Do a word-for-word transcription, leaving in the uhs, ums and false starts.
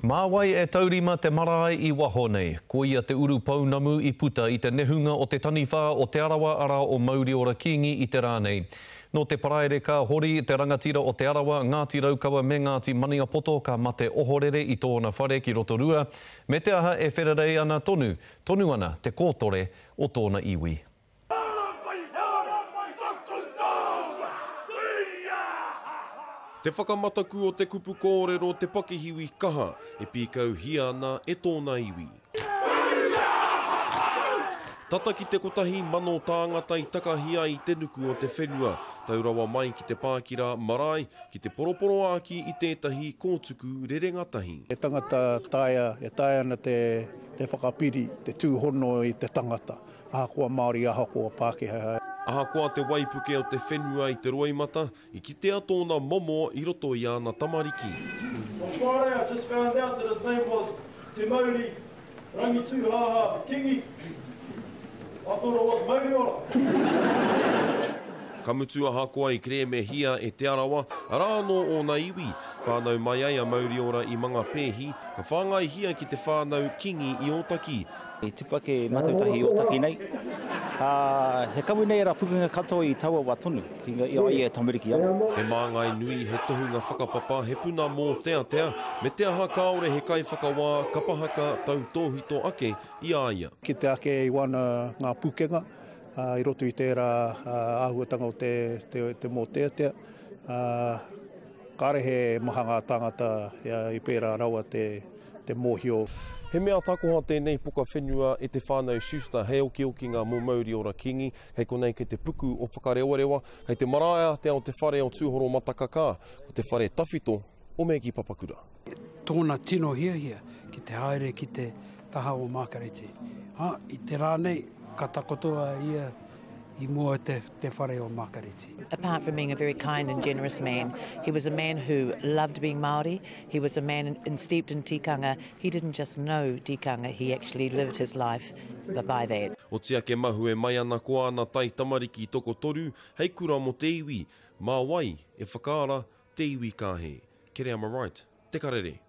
Māwai e taurima te Marae I waho nei. Ko ia te uru paunamu I puta I te nehunga o te taniwha o Te Arawa ara o Mauriora Kingi I te rānei. No te paraere ka hori te rangatira o Te Arawa, Ngāti Raukawa me Ngāti Maniapoto ka mate ohorere I tōna whare ki Rotorua. Me te aha e whererei ana tonu, tonu ana te kōtore o tōna iwi. Te whakamataku o te kupu kōrero te pakihiwi kaha e pīkau hia ana e tōna iwi. Tata ki te kotahi mano tāngata I takahia I te nuku o te whenua, taurawa mai ki te pākira Marae, ki te poroporo āki I tētahi kōtuku rerengatahi. E tangata taia, e taia ana te, te whakapiri, te tūhono I te tangata. Ahakoa Māori, ahakoa Pākehā. Ahakoa te waipuke o te whenua I te roimata, I kitea tōna momo I roto I ana tamariki. On Friday, I just found out that his name was Te Mauri Rangituhaha Kingi. I thought it was Mauriora. Kamutu ahakoa I Karere me hia e Te Arawa, rāno o nā iwi, whānau mai ai a Mauriora I mga pēhi, ka whāngai hia ki te whānau Kingi I Otaki. E tupake matautahi Otaki nei. Uh, he kawi nei ra pukunga katoa I taua wā tonu, ki I ai e tamariki ana. He māngai nui he tohunga whakapapa, he puna mō tea tea, me te aha kaore he kai whakawā, kapahaka tau tōhito ake I aia. Ki te ake I wana ngā pukenga, uh, I roto I tērā uh, āhuatanga o te, te, te mō tea tea. Uh, kare he maha ngā tangata uh, I pērā rawa te, te mōhio. He mea takoha tēnei puka whenua e te whānau Schuster hei oki oki ngā mō Mauriora Kingi, hei konei kei te puku o whakarewarewa, hei te maraea te ao te whare o tūhoro matakaka, o te whare tawhito o me ki papakura. Tōna tino hia hia, ki te haere ki te taha o Makarete. Ha, I te rānei, ka takotoa ia I mua te, te whare o Makarete. Apart from being a very kind and generous man, he was a man who loved being Māori. He was a man in, in steeped in tikanga. He didn't just know tikanga, he actually lived his life by that. O tia ke mahu e mai ana ko ana tai tamariki toko toru, hei kura mo te iwi, mā wai e whakaara te iwi kāhe. Kere am I right? Te Karere.